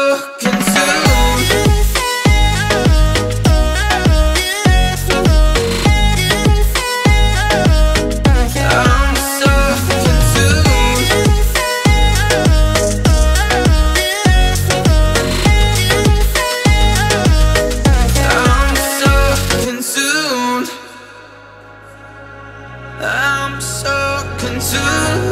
I'm so consumed.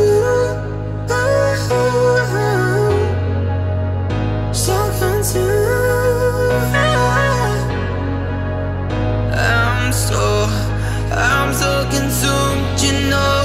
So consumed. I'm so consumed, you know.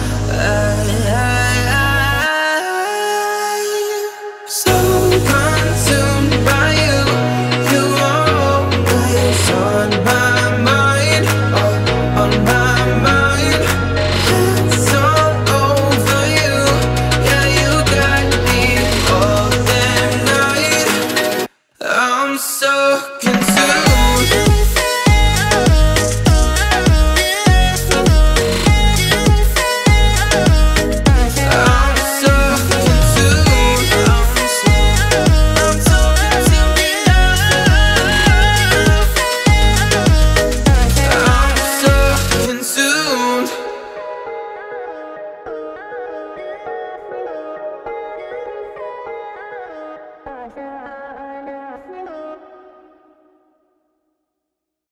So consumed by you. You are always on my mind, on my mind. It's all over you. Yeah, you got me all that night. I'm so consumed. Yeah.